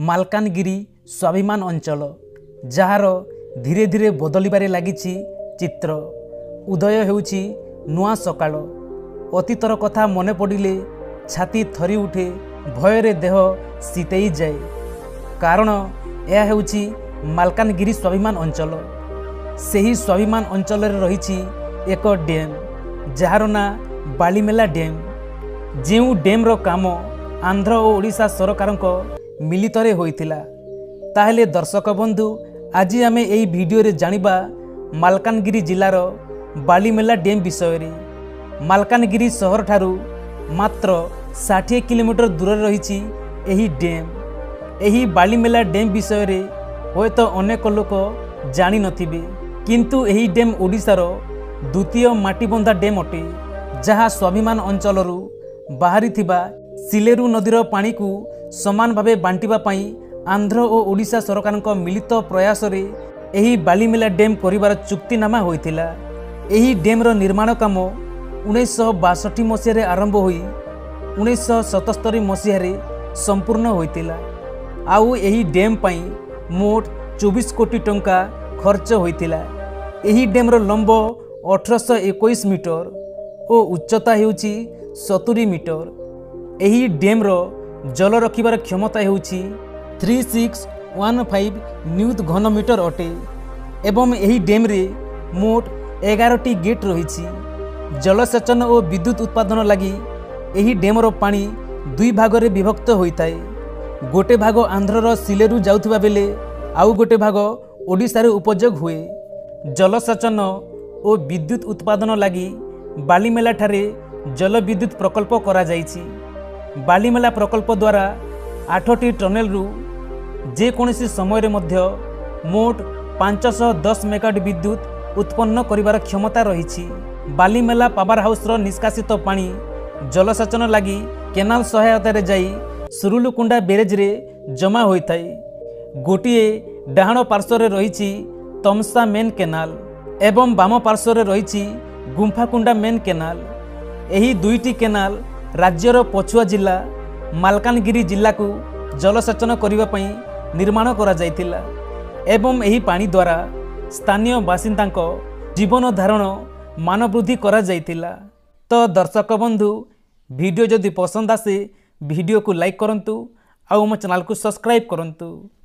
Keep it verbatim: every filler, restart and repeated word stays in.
ମାଲକାନଗିରି ସ୍ୱାଭିମାନ ଅଞ୍ଚଳ, ଯାହାର ଧୀରେ ଧୀରେ ବଦଳିବାରେ ଲାଗିଛି ଚିତ୍ର। ଉଦୟ ହେଉଛି ନୂଆ ସକାଳ। ଅତୀତର କଥା ମନେ ପଡ଼ିଲେ ଛାତି ଥରି ଉଠେ, ଭୟରେ ଦେହ ଶୀତେଇ ଯାଏ। କାରଣ ଏହା ହେଉଛି ମାଲକାନଗିରି ସ୍ୱାଭିମାନ ଅଞ୍ଚଳ। ସେହି ସ୍ୱାଭିମାନ ଅଞ୍ଚଳରେ ରହିଛି ଏକ ଡ୍ୟାମ୍, ଯାହାର ନାଁ ବାଲିମେଲା ଡ୍ୟାମ୍। ଯେଉଁ ଡ୍ୟାମ୍ର କାମ ଆନ୍ଧ୍ର ଓ ଓଡ଼ିଶା ସରକାରଙ୍କ ମିଳିତରେ ହୋଇଥିଲା। ତାହେଲେ ଦର୍ଶକ ବନ୍ଧୁ, ଆଜି ଆମେ ଏହି ଭିଡ଼ିଓରେ ଜାଣିବା ମାଲକାନଗିରି ଜିଲ୍ଲାର ବାଲିମେଲା ଡ୍ୟାମ୍ ବିଷୟରେ। ମାଲକାନଗିରି ସହରଠାରୁ ମାତ୍ର ଷାଠିଏ କିଲୋମିଟର ଦୂରରେ ରହିଛି ଏହି ଡ୍ୟାମ୍। ଏହି ବାଲିମେଲା ଡ୍ୟାମ୍ ବିଷୟରେ ହୁଏତ ଅନେକ ଲୋକ ଜାଣିନଥିବେ, କିନ୍ତୁ ଏହି ଡ୍ୟାମ୍ ଓଡ଼ିଶାର ଦ୍ୱିତୀୟ ମାଟିବନ୍ଧା ଡ୍ୟାମ୍ ଅଟେ, ଯାହା ସ୍ୱାଭିମାନ ଅଞ୍ଚଳରୁ ବାହାରିଥିବା ସିଲେରୁ ନଦୀର ପାଣିକୁ ସମାନ ଭାବେ ବାଣ୍ଟିବା ପାଇଁ ଆନ୍ଧ୍ର ଓ ଓଡ଼ିଶା ସରକାରଙ୍କ ମିଳିତ ପ୍ରୟାସରେ ଏହି ବାଲିମେଲା ଡ୍ୟାମ୍ କରିବାର ଚୁକ୍ତିନାମା ହୋଇଥିଲା। ଏହି ଡ୍ୟାମ୍ର ନିର୍ମାଣ କାମ ଉଣେଇଶହ ବାଷଠି ମସିହାରେ ଆରମ୍ଭ ହୋଇ ଉଣେଇଶହ ସତସ୍ତରୀ ମସିହାରେ ସମ୍ପୂର୍ଣ୍ଣ ହୋଇଥିଲା। ଆଉ ଏହି ଡ୍ୟାମ୍ ପାଇଁ ମୋଟ ଚବିଶ କୋଟି ଟଙ୍କା ଖର୍ଚ୍ଚ ହୋଇଥିଲା। ଏହି ଡ୍ୟାମ୍ର ଲମ୍ବ ଅଠରଶହ ଏକୋଇଶ ମିଟର ଓ ଉଚ୍ଚତା ହେଉଛି ସତୁରି ମିଟର। ଏହି ଡ୍ୟାମ୍ର ଜଳ ରଖିବାର କ୍ଷମତା ହେଉଛି ଥ୍ରୀ ସିକ୍ସ ୱାନ୍ ଫାଇଭ୍ ନ୍ୟୁତ ଘନ ମିଟର ଅଟେ ଏବଂ ଏହି ଡ୍ୟାମ୍ରେ ମୋଟ ଏଗାରଟି ଗେଟ୍ ରହିଛି। ଜଳସେଚନ ଓ ବିଦ୍ୟୁତ ଉତ୍ପାଦନ ଲାଗି ଏହି ଡ୍ୟାମ୍ର ପାଣି ଦୁଇ ଭାଗରେ ବିଭକ୍ତ ହୋଇଥାଏ। ଗୋଟିଏ ଭାଗ ଆନ୍ଧ୍ରର ସିଲେରୁ ଯାଉଥିବା ବେଳେ ଆଉ ଗୋଟିଏ ଭାଗ ଓଡ଼ିଶାରେ ଉପଯୋଗ ହୁଏ। ଜଳସେଚନ ଓ ବିଦ୍ୟୁତ ଉତ୍ପାଦନ ଲାଗି ବାଲିମେଲା ଠାରେ ଜଳବିଦ୍ୟୁତ ପ୍ରକଳ୍ପ କରାଯାଇଛି। ବାଲିମେଲା ପ୍ରକଳ୍ପ ଦ୍ୱାରା ଆଠଟି ଟନେଲରୁ ଯେକୌଣସି ସମୟରେ ମଧ୍ୟ ମୋଟ ପାଞ୍ଚଶହ ଦଶ ମେଗାୱାଟ ବିଦ୍ୟୁତ ଉତ୍ପନ୍ନ କରିବାର କ୍ଷମତା ରହିଛି। ବାଲିମେଲା ପାୱାର ହାଉସର ନିଷ୍କାସିତ ପାଣି ଜଳସେଚନ ଲାଗି କେନାଲ ସହାୟତାରେ ଯାଇ ସୁରୁଲୁକୁଣ୍ଡା ବ୍ୟାରେଜରେ ଜମା ହୋଇଥାଏ। ଗୋଟିଏ ଡାହାଣ ପାର୍ଶ୍ୱରେ ରହିଛି ତମସା ମେନ୍ କେନାଲ ଏବଂ ବାମ ପାର୍ଶ୍ୱରେ ରହିଛି ଗୁମ୍ଫାକୁଣ୍ଡା ମେନ୍ କେନାଲ। ଏହି ଦୁଇଟି କେନାଲ ରାଜ୍ୟର ପଛୁଆ ଜିଲ୍ଲା ମାଲକାନଗିରି ଜିଲ୍ଲାକୁ ଜଳସେଚନ କରିବା ପାଇଁ ନିର୍ମାଣ କରାଯାଇଥିଲା ଏବଂ ଏହି ପାଣି ଦ୍ୱାରା ସ୍ଥାନୀୟ ବାସିନ୍ଦାଙ୍କ ଜୀବନ ଧାରଣ ମାନ ବୃଦ୍ଧି କରାଯାଇଥିଲା। ତ ଦର୍ଶକ ବନ୍ଧୁ, ଭିଡ଼ିଓ ଯଦି ପସନ୍ଦ ଆସେ ଭିଡ଼ିଓକୁ ଲାଇକ୍ କରନ୍ତୁ ଆଉ ମୋ ଚ୍ୟାନେଲକୁ ସବସ୍କ୍ରାଇବ୍ କରନ୍ତୁ।